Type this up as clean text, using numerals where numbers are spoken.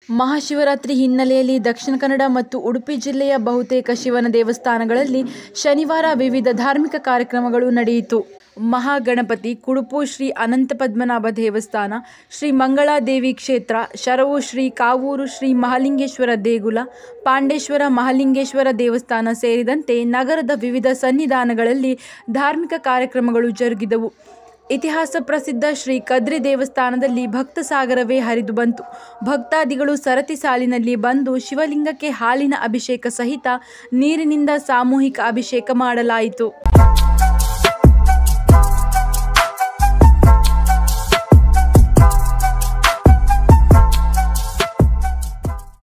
ಮಹಾಶಿವರಾತ್ರಿ ಹಿನ್ನೆಲೆಯಲ್ಲಿ ದಕ್ಷಿಣ ಕನ್ನಡ ಮತ್ತು ಉಡುಪಿ ಜಿಲ್ಲೆಯ ಬಹುತೇಕ ಶಿವನ ದೇವಸ್ಥಾನಗಳಲ್ಲಿ ಶನಿವಾರ ವಿವಿಧ ಧಾರ್ಮಿಕ ಕಾರ್ಯಕ್ರಮಗಳು ನಡೆಯಿತು. ಮಹಾಗಣಪತಿ, ಕುಡುಪು ಶ್ರೀ ಅನಂತಪದ್ಮನಾಭ ದೇವಸ್ಥಾನ, ಶ್ರೀ ಮಂಗಳಾದೇವಿ ಕ್ಷೇತ್ರ, ಶರವು ಶ್ರೀ ಕಾವೂರು ಶ್ರೀ ಮಹಾಲಿಂಗೇಶ್ವರ ದೇಗುಲ, ಪಾಂಡೇಶ್ವರ ಮಹಾಲಿಂಗೇಶ್ವರ ದೇವಸ್ಥಾನ ಸೇರಿದಂತೆ ನಗರದ ವಿವಿಧ ಸನ್ನಿಧಾನಗಳಲ್ಲಿ ಧಾರ್ಮಿಕ ಕಾರ್ಯಕ್ರಮಗಳು ಜರುಗಿದವು. ಇತಿಹಾಸ ಪ್ರಸಿದ್ಧ ಶ್ರೀ ಕದ್ರಿ ದೇವಸ್ಥಾನದಲ್ಲಿ ಭಕ್ತ ಸಾಗರವೇ ಹರಿದು ಬಂತು. ಭಕ್ತಾದಿಗಳು ಸರತಿ ಸಾಲಿನಲ್ಲಿ ಬಂದು ಶಿವಲಿಂಗಕ್ಕೆ ಹಾಲಿನ ಅಭಿಷೇಕ ಸಹಿತ ನೀರಿನಿಂದ ಸಾಮೂಹಿಕ ಅಭಿಷೇಕ ಮಾಡಲಾಯಿತು.